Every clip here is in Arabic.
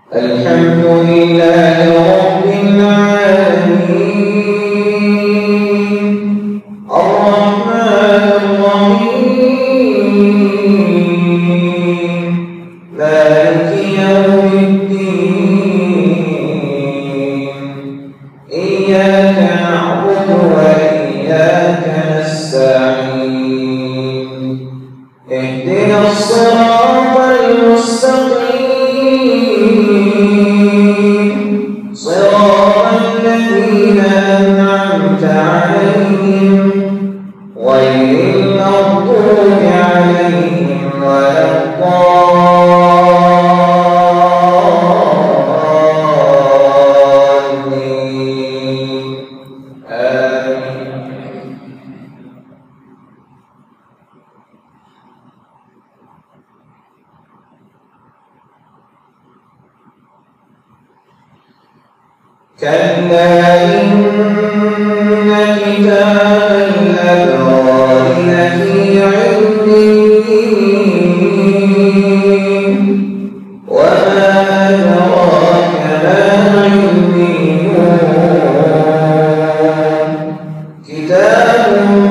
الحمد لله رب العالمين الرحمن الرحيم مالك يوم الدين إياك نعبد وإياك نستعين اهدنا الصراط المستقيم صراط الذين أنعمت عليهم غير المغضوب عليهم ولا الضالين آمين. كلا إن كتاب الأبرار لفي عليين وما أدراك ما عليون كتاب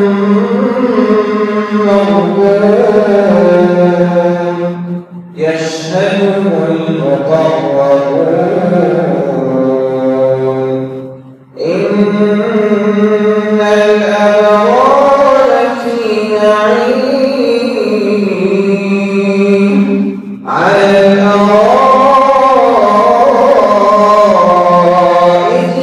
مرقوم يشهده المقربون إن الأبرار لفي نعيم على الأرائك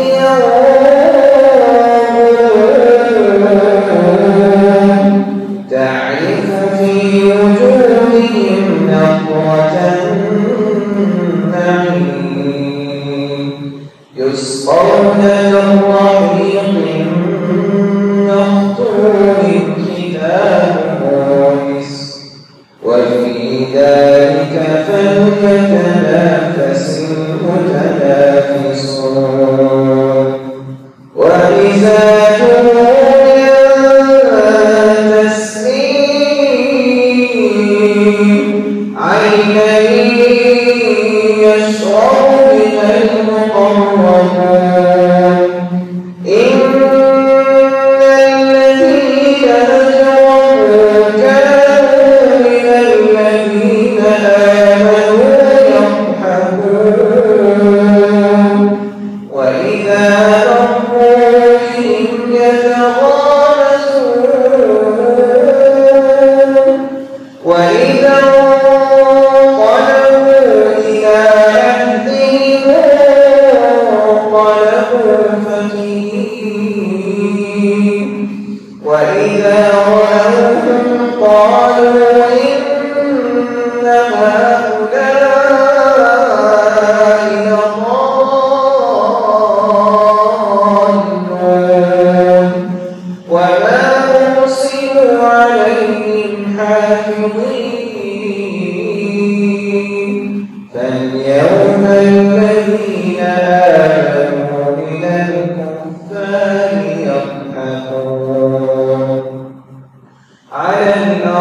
ينظرون تعرف في وجوههم نضرة النعيم يسقون من رحيق مختوم ختامه مسك وفي ذلك فليتنافس المتنافسون ومزاجه من تسنيم عينا يشرب بها المقربون إن الذين أجرموا كانوا من الذين آمنوا يضحكون وإذا مروا بهم يتغامزون وإذا انقلبوا إلى أهلهم انقلبوا فكهين وإذا رأوهم قالوا إن هؤلاء لضالون وما أرسلوا عليهم حافظين فاليوم الذين آمنوا من الكفار يضحكون على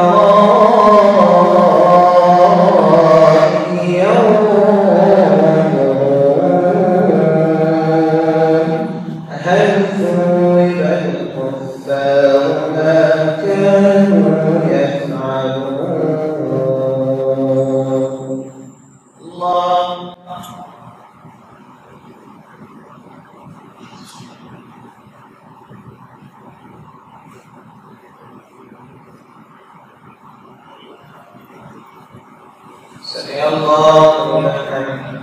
الأرائك ينظرون هل ثوب الكفار ما كانوا يفعلون الله سمع الله لمن حمده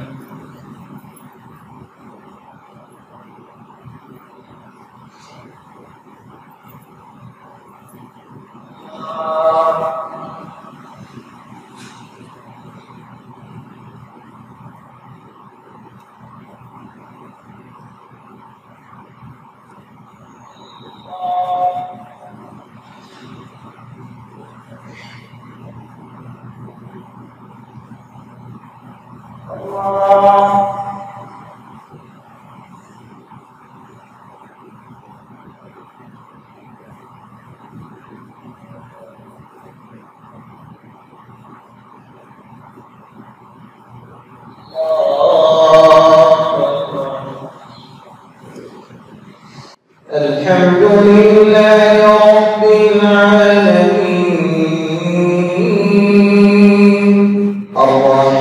Oh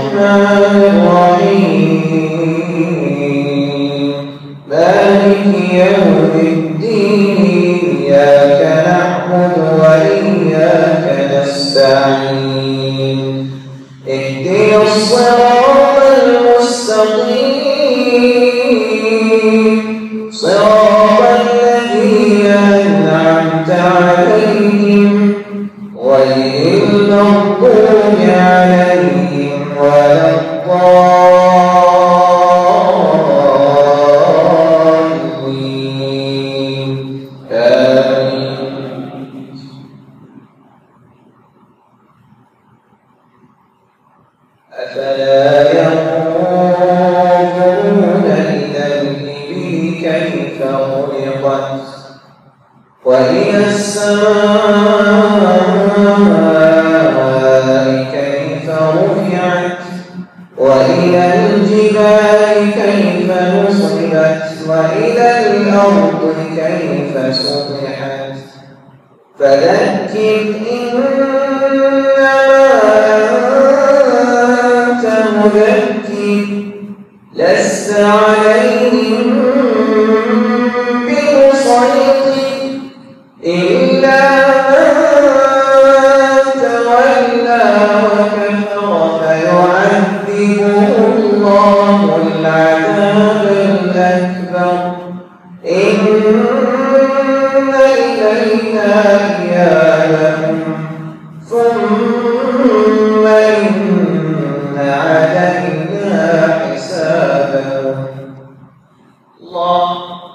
الرحمن الرحيم مالك يوم الدين إياك نعبد وإياك نستعين اهدنا الصراط المستقيم صراط الذين أنعمت عليهم غير المغضوب عليهم ولا الضالين آمين. أفلا ينظرون إلى الإبل كيف خلقت وإلى السماء كيف رفعت وإلى الجبال كيف نصبت وإلى الأرض كيف سطحت فذكر إنما أنت مذكر لست عليهم بمسيطر إلا من تولى وكفر فيعذبه الله العذاب الأكبر إن إلينا إيابهم ثم إن علينا حسابهم. الله